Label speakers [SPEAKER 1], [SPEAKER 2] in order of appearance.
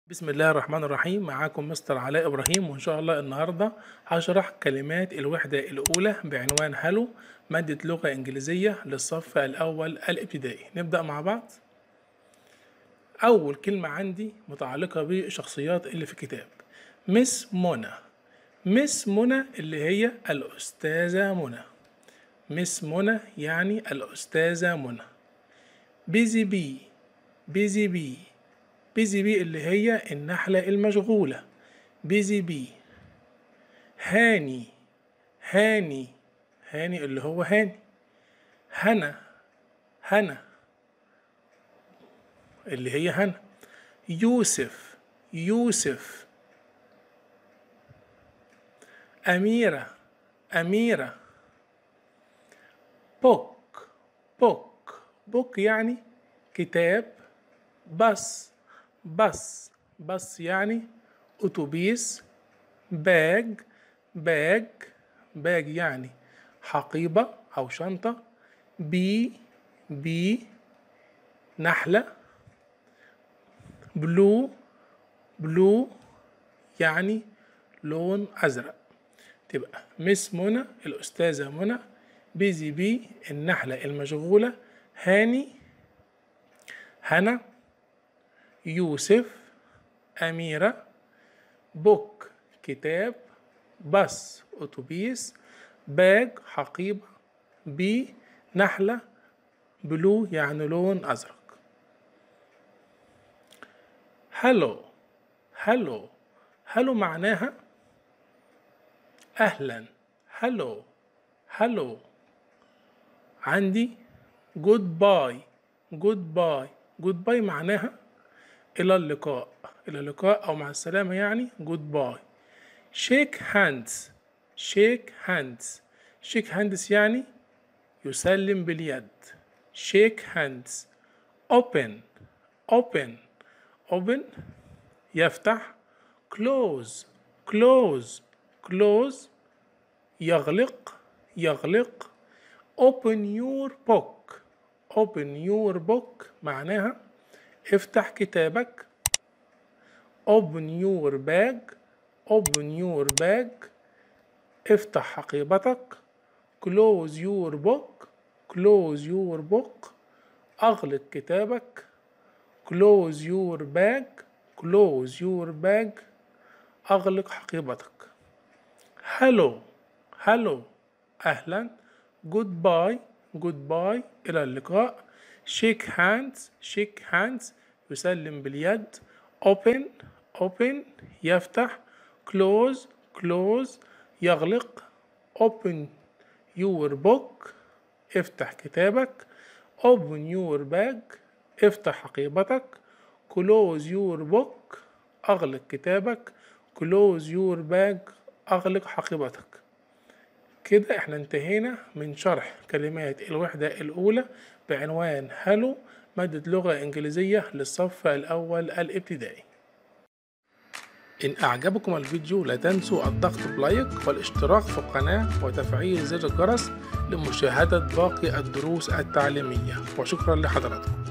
[SPEAKER 1] بسم الله الرحمن الرحيم. معاكم مستر علاء إبراهيم، وإن شاء الله النهاردة هشرح كلمات الوحدة الأولى بعنوان هلو، مادة لغة إنجليزية للصف الأول الابتدائي. نبدأ مع بعض. أول كلمة عندي متعلقة بالشخصيات اللي في الكتاب. مس منى. مس منى اللي هي الأستاذة منى. مس منى يعني الأستاذة منى. بيزي بي. بيزي بي. بيزي بي اللي هي النحلة المشغولة. بيزي بي. هاني. هاني. هاني اللي هو هاني. هنا. هنا اللي هي هنا. يوسف. يوسف. أميرة. أميرة. بوك. بوك. بوك يعني كتاب. بس. بس. بس يعني أتوبيس. باج. باج. باج يعني حقيبة أو شنطة. بي. بي نحلة. بلو. بلو يعني لون أزرق. تبقى مس منى الأستاذة منى، بيزي بي النحلة المشغولة، هاني هنا، يوسف أميرة، بوك كتاب، بس أتوبيس، باج حقيبة، بي نحلة، بلو يعني لون أزرق. هلو. هلو. هلو معناها أهلا. هلو. هلو. عندي جود باي. جود باي. جود باي معناها إلى اللقاء. إلى اللقاء أو مع السلامة يعني جود باي. شيك هاندز. شيك هاندز. شيك هاندز يعني يسلم باليد. شيك هاندز. open. open. open يفتح. close. close. close يغلق. يغلق. open your book. open your book معناها افتح كتابك. open your bag. open your bag افتح حقيبتك. close your book. close your book أغلق كتابك. close your bag. close your bag أغلق حقيبتك. hello. hello أهلا. goodbye. goodbye إلى اللقاء. shake hands. shake hands يسلم باليد. open. open يفتح. close. close يغلق. open your book افتح كتابك. open your bag افتح حقيبتك. close your book أغلق كتابك. close your bag أغلق حقيبتك. كده احنا انتهينا من شرح كلمات الوحدة الأولى بعنوان هلو، مادة لغة إنجليزية للصف الأول الابتدائي. إن أعجبكم الفيديو لا تنسوا الضغط بلايك والاشتراك في القناة وتفعيل زر الجرس لمشاهدة باقي الدروس التعليمية، وشكرا لحضراتكم.